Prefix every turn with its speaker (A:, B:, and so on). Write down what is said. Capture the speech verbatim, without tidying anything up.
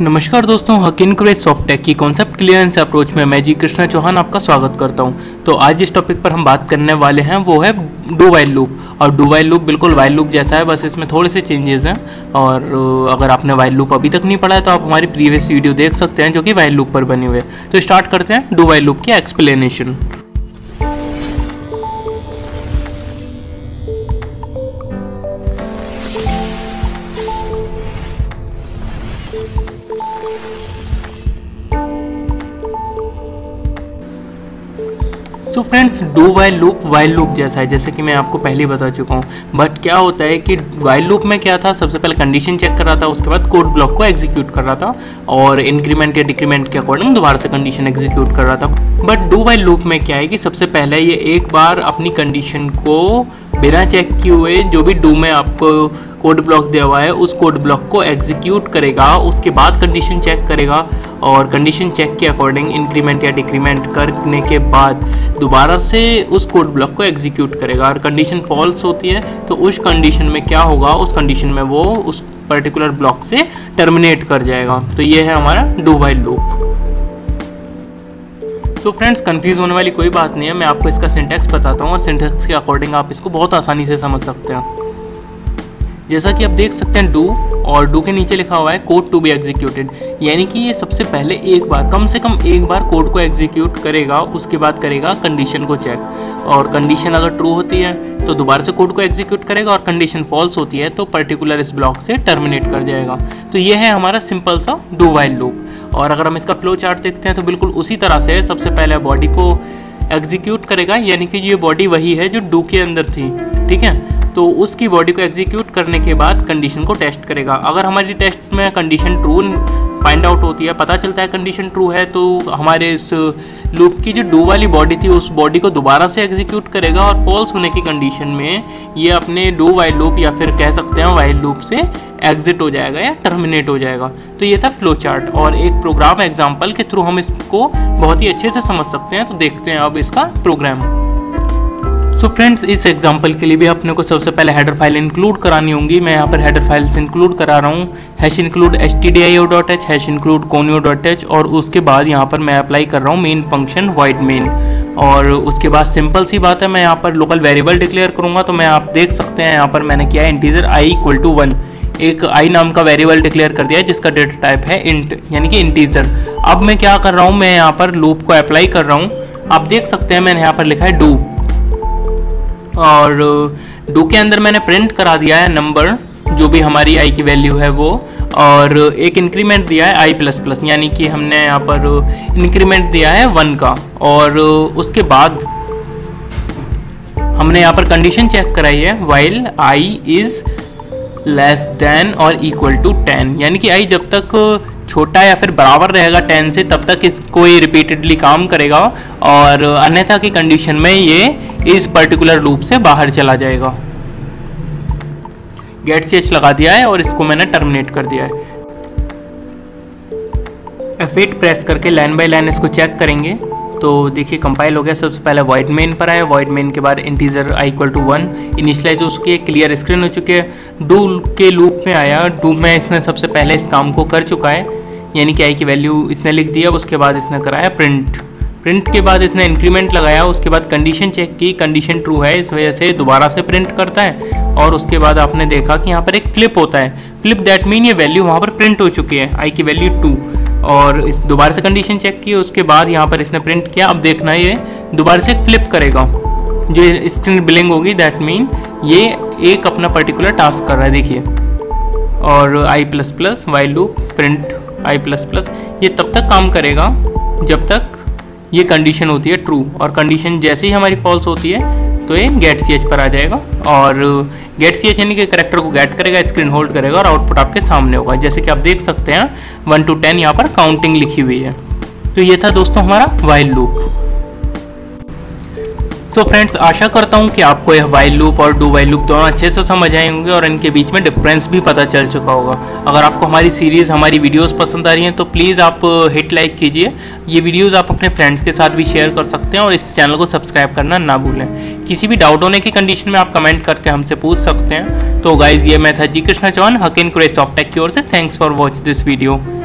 A: नमस्कार दोस्तों, Hakeen craze softtech की कॉन्सेप्ट क्लियरेंस अप्रोच में मैं जी कृष्णा चौहान आपका स्वागत करता हूं। तो आज जिस टॉपिक पर हम बात करने वाले हैं वो है डू वाइल लूप। और डू वाइल लूप बिल्कुल वाइल लूप जैसा है, बस इसमें थोड़े से चेंजेस हैं। और अगर आपने वाइल लूप अभी तक नहीं पढ़ा है तो आप हमारी प्रीवियस वीडियो देख सकते हैं जो कि वाइल लूप पर बनी हुई है। तो स्टार्ट करते हैं डू वाइल लूप की explanation. So friends, do while loop while loop जैसा है, जैसे कि मैं आपको पहले ही बता चुका हूँ। बट क्या होता है कि वाइल लूप में क्या था, सबसे पहले कंडीशन चेक कर रहा था, उसके बाद कोड ब्लॉक को एग्जीक्यूट कर रहा था और इंक्रीमेंट या डिक्रीमेंट के अकॉर्डिंग दोबारा से कंडीशन एग्जीक्यूट कर रहा था। बट डू वाइल लूप में क्या है कि सबसे पहले ये एक बार अपनी कंडीशन को बिना चेक किए हुए जो भी डू में आपको कोड ब्लॉक दिया हुआ है उस कोड ब्लॉक को एग्जीक्यूट करेगा, उसके बाद कंडीशन चेक करेगा और कंडीशन चेक के अकॉर्डिंग इंक्रीमेंट या डिक्रीमेंट करने के बाद दोबारा से उस कोड ब्लॉक को एग्जीक्यूट करेगा। और कंडीशन फॉल्स होती है तो उस कंडीशन में क्या होगा, उस कंडीशन में वो उस पर्टिकुलर ब्लॉक से टर्मिनेट कर जाएगा। तो ये है हमारा डू वाइल लूप। तो फ्रेंड्स, कंफ्यूज होने वाली कोई बात नहीं है, मैं आपको इसका सिंटैक्स बताता हूँ और सिंटैक्स के अकॉर्डिंग आप इसको बहुत आसानी से समझ सकते हैं। जैसा कि आप देख सकते हैं डू, और डू के नीचे लिखा हुआ है कोड टू बी एग्जीक्यूटेड, यानी कि ये सबसे पहले एक बार, कम से कम एक बार कोड को एग्जीक्यूट करेगा, उसके बाद करेगा कंडीशन को चेक। और कंडीशन अगर ट्रू होती है तो दोबारा से कोड को एग्जीक्यूट करेगा और कंडीशन फॉल्स होती है तो पर्टिकुलर इस ब्लॉक से टर्मिनेट कर जाएगा। तो ये है हमारा सिंपल सा डू वाइल लूप। और अगर हम इसका फ्लो चार्ट देखते हैं तो बिल्कुल उसी तरह से है। सबसे पहले बॉडी को एग्जीक्यूट करेगा, यानी कि ये बॉडी वही है जो डू के अंदर थी, ठीक है। तो उसकी बॉडी को एग्जीक्यूट करने के बाद कंडीशन को टेस्ट करेगा। अगर हमारी टेस्ट में कंडीशन ट्रू फाइंड आउट होती है, पता चलता है कंडीशन ट्रू है, तो हमारे इस लूप की जो डू वाली बॉडी थी उस बॉडी को दोबारा से एग्जीक्यूट करेगा और फॉल्स होने की कंडीशन में ये अपने डू वाइल लूप या फिर कह सकते हैं वाइल लूप से एग्जिट हो जाएगा या टर्मिनेट हो जाएगा। तो ये था फ्लो चार्ट और एक प्रोग्राम एग्जाम्पल के थ्रू हम इसको बहुत ही अच्छे से समझ सकते हैं। तो देखते हैं अब इसका प्रोग्राम। सो so फ्रेंड्स, इस एग्जांपल के लिए भी अपने को सबसे पहले हेडर फाइल इंक्लूड करानी होंगी। मैं यहाँ पर हेडर फाइल्स इंक्लूड करा रहा हूँ, hash include H T D I O dot H, hash include conio dot H, और उसके बाद यहाँ पर मैं अप्लाई कर रहा हूँ मेन फंक्शन वाइड मेन। और उसके बाद सिंपल सी बात है, मैं यहाँ पर लोकल वेरिएबल डिक्लेयर करूँगा। तो मैं आप देख सकते हैं यहाँ पर मैंने किया है integer I equal to one, एक आई नाम का वेरिएबल डिक्लेयर कर दिया है जिसका डेटा टाइप है इंट, यानी कि इंटीजर। अब मैं क्या कर रहा हूँ, मैं यहाँ पर लूप को अप्लाई कर रहा हूँ। आप देख सकते हैं मैंने यहाँ पर लिखा है डू, और डू के अंदर मैंने प्रिंट करा दिया है नंबर, जो भी हमारी आई की वैल्यू है वो, और एक इंक्रीमेंट दिया है आई प्लस प्लस, यानी कि हमने यहाँ पर इंक्रीमेंट दिया है वन का। और उसके बाद हमने यहाँ पर कंडीशन चेक कराई है while I is less than और इक्वल टू टेन, यानी कि आई जब तक छोटा या फिर बराबर रहेगा टेन से तब तक इसको ये रिपीटेडली काम करेगा, और अन्यथा की कंडीशन में ये इस पर्टिकुलर लूप से बाहर चला जाएगा। गेट सी एच लगा दिया है और इसको मैंने टर्मिनेट कर दिया है। एफ एट प्रेस करके लाइन बाय लाइन इसको चेक करेंगे तो देखिए कंपाइल हो गया। सबसे पहले वॉइड मेन पर आया, वॉइड मेन के बाद integer I equal to one initialise हो चुकी है, क्लियर स्क्रीन हो चुकी है। डू के लूप में आया, डू में इसने सबसे पहले इस काम को कर चुका है, यानी कि आई की वैल्यू इसने लिख दी। अब उसके बाद इसने कराया प्रिंट, प्रिंट के बाद इसने इंक्रीमेंट लगाया, उसके बाद कंडीशन चेक की, कंडीशन ट्रू है, इस वजह से दोबारा से प्रिंट करता है। और उसके बाद आपने देखा कि यहाँ पर एक फ्लिप होता है, फ्लिप दैट मीन ये वैल्यू वहाँ पर प्रिंट हो चुकी है, आई की वैल्यू टू, और इस दोबारा से कंडीशन चेक की, उसके बाद यहाँ पर इसने प्रिंट किया। अब देखना ये दोबारा से फ्लिप करेगा, जो स्क्रीन बिलिंग होगी, दैट मीन ये एक अपना पर्टिकुलर टास्क कर रहा है, देखिए। और I plus plus while loop print I plus plus ये तब तक काम करेगा जब तक ये कंडीशन होती है ट्रू, और कंडीशन जैसे ही हमारी फॉल्स होती है तो ये गेट सी एच पर आ जाएगा। और गेट सी एच यानी कि करेक्टर को गेट करेगा, स्क्रीन होल्ड करेगा और आउटपुट आपके सामने होगा। जैसे कि आप देख सकते हैं वन टू टेन यहाँ पर काउंटिंग लिखी हुई है। तो ये था दोस्तों हमारा वाइल लूप। सो फ्रेंड्स, आशा करता हूँ कि आपको यह वाइल लूप और डू वाइल लूप दोनों अच्छे से समझ आए होंगे और इनके बीच में डिफरेंस भी पता चल चुका होगा। अगर आपको हमारी सीरीज़, हमारी वीडियोस पसंद आ रही हैं तो प्लीज़ आप हिट लाइक कीजिए। ये वीडियोस आप अपने फ्रेंड्स के साथ भी शेयर कर सकते हैं और इस चैनल को सब्सक्राइब करना ना भूलें। किसी भी डाउट होने की कंडीशन में आप कमेंट करके हमसे पूछ सकते हैं। तो गाइज, ये मैं था G Krishna Chauhan, Hakeen craze softtech की ओर से। Thanks for watch this video.